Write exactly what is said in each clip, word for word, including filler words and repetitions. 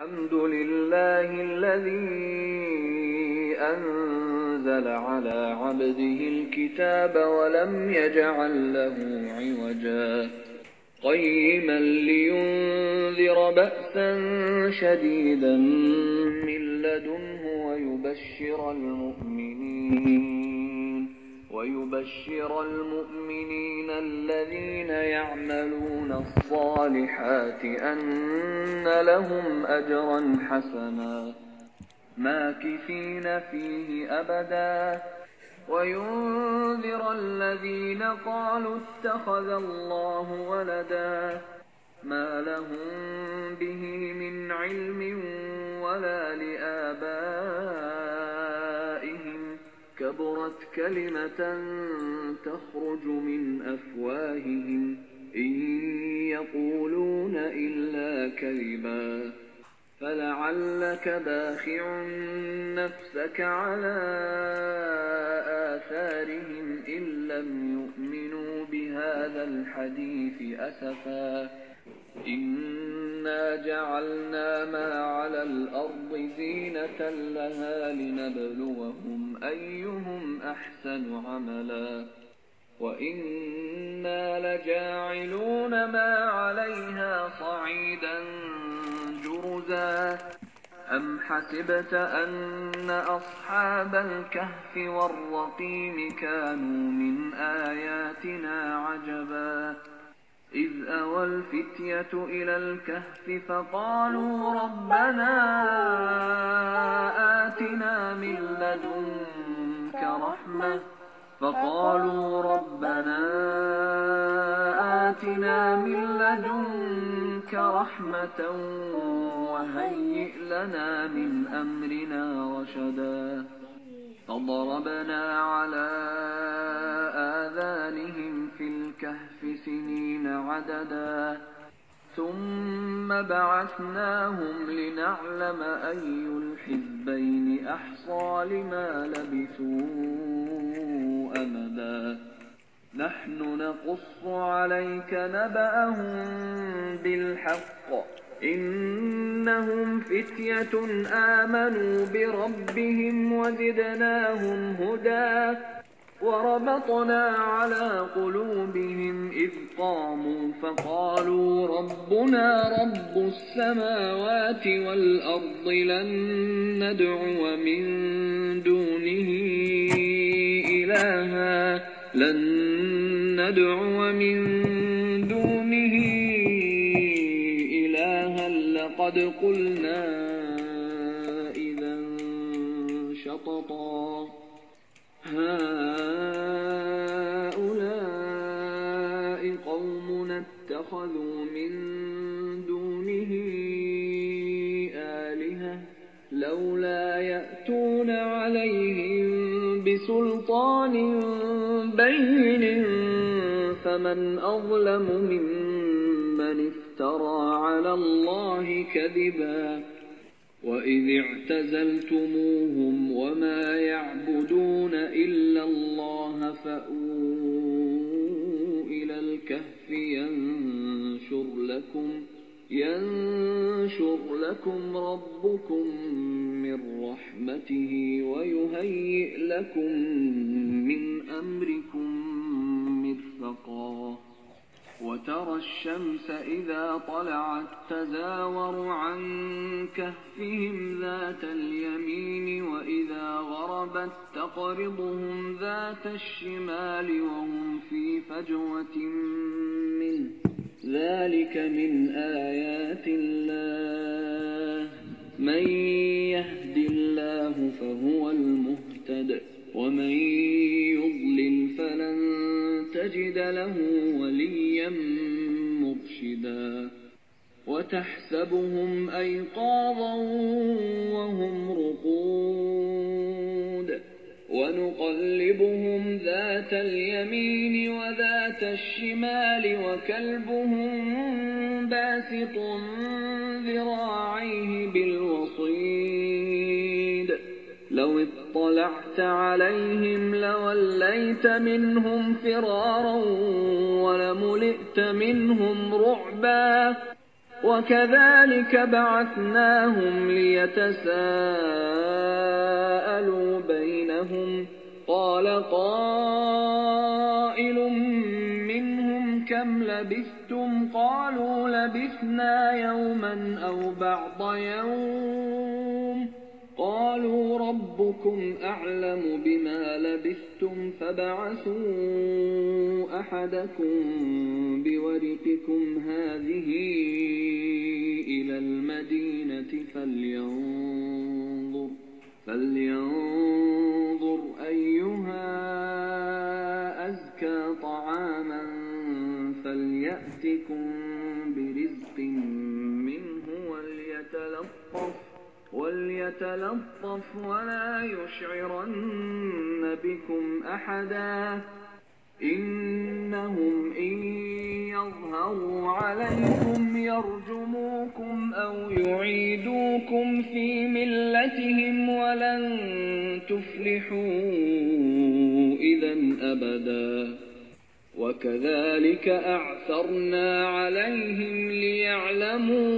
الحمد لله الذي أنزل على عبده الكتاب ولم يجعل له عوجا قيما لينذر بأسا شديدا من لدنه ويبشر المؤمنين ويبشر المؤمنين الذين يعملون الصالحات أن لهم أجرا حسنا ماكثين فيه أبدا وينذر الذين قالوا اتخذ الله ولدا ما لهم به من علم ولا لآبائهم كبرت كلمة تخرج من أفواههم إن يقولون إلا كذبا فلعلك باخع نفسك على آثارهم إن لم يؤمنوا بهذا الحديث أسفا إنا جعلنا ما على الأرض زينة لها لنبلوهم أيهم أحسن عملا وإنا لجاعلون ما عليها صعيدا جرزا أم حسبت أن أصحاب الكهف والرقيم كانوا من آياتنا عجبا إذ أوى الفتية إلى الكهف فقالوا ربنا آتنا من لدنك رحمة فقالوا ربنا آتنا من لدنك رحمة وهيئ لنا من أمرنا رشدا فضربنا على آذانهم في الكهف سنين عددا ثم بعثناهم لنعلم أي الحزبين أحصى لما لبثوا أمدا نحن نقص عليك نبأهم بالحق إنهم فتية آمنوا بربهم وزدناهم هدى وربطنا على قلوبهم إذ قاموا فقالوا ربنا رب السماوات والأرض لن ندعو من دونه إلها لن ندعو من دونه إلها لقد قلنا إذا شططا هؤلاء قومنا اتخذوا من دونه آلهة لولا يأتون عليهم بسلطان بين فمن أظلم ممن افترى على الله كذبا وإذ اعتزلتموهم وما يعبدون إلا الله فأووا إلى الكهف ينشر لكم ينشر لكم ربكم من رحمته ويهيئ لكم من أمركم مرفقا وترى الشمس إذا طلعت تزاور عن كهفهم ذات اليمين وإذا غربت تقرضهم ذات الشمال وهم في فجوة منه ذلك من آيات الله من يهد الله فهو المهتد ومن يضلل فلن تجد له وليا مرشدا وتحسبهم أيقاظا وهم رقود ونقلبهم ذات اليمين وذات الشمال وكلبهم باسط ذراعيه بالوصيد لو اطلعت عليهم لوليت منهم فرارا ولملئت منهم رعبا وكذلك بعثناهم ليتساءلوا بينهم قال قائل منهم كم لبثتم قالوا لبثنا يوما أو بعض يوم قالوا ربكم أعلم بما لبثتم فابعثوا أحدكم بورقكم هذه إلى المدينة فلينظر, فلينظر أيها أزكى طعاما فليأتكم برزق منه وليتلطف وليتلطف ولا يشعرن بكم أحدا إنهم إن يظهروا عليكم يرجموكم أو يعيدوكم في ملتهم ولن تفلحوا إذا أبدا وكذلك أعثرنا عليهم ليعلموا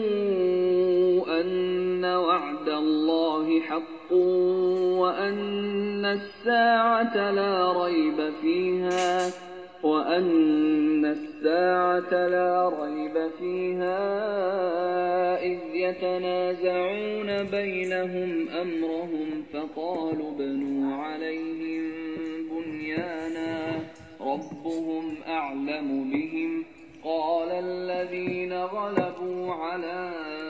أن وعد الله حق وأن الساعة لا ريب فيها وأن الساعة لا ريب فيها إذ يتنازعون بينهم أمرهم فقالوا بنوا عليهم بنيانا ربهم أعلم بهم قال الذين غلبوا على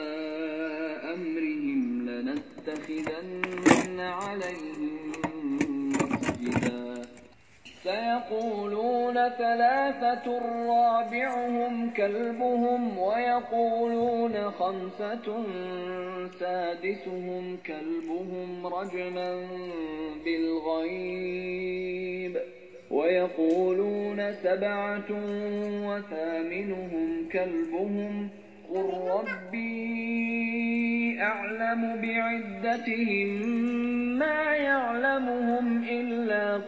أمرهم لنتخذن عليهم مسجدا سيقولون ثلاثة رابعهم كلبهم ويقولون خمسة سادسهم كلبهم رجما بالغيب ويقولون سبعة وثامنهم كلبهم قل ربي أعلم بعدتهم ما يعلمهم إلا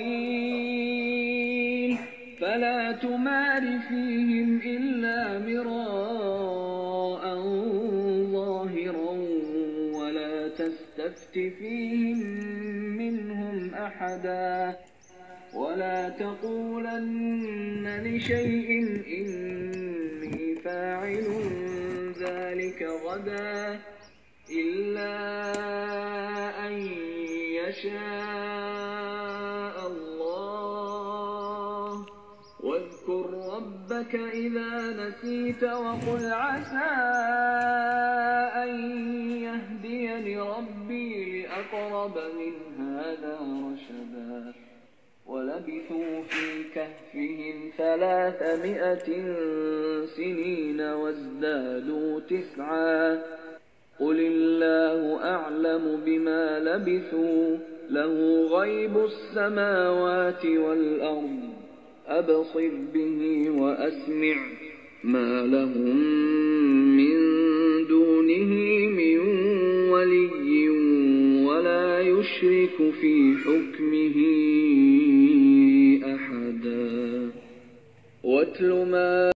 قليل فلا تمار فيهم إلا مراء ظاهرا ولا تستفت فيهم منهم أحدا ولا تقولن لشيء إني فاعل ذلك غدا إلا أن يشاء الله واذكر ربك إذا نسيت وقل عسى أن يهديني ربي لأقرب من هذا رشدا ولبثوا في كهفهم ثلاثمائة سنين وازدادوا تسعا قل الله أعلم بما لبثوا له غيب السماوات والأرض أبصر به وأسمع ما لهم من دونه من ولي ولا يشرك في حكمه أحدا واتل ما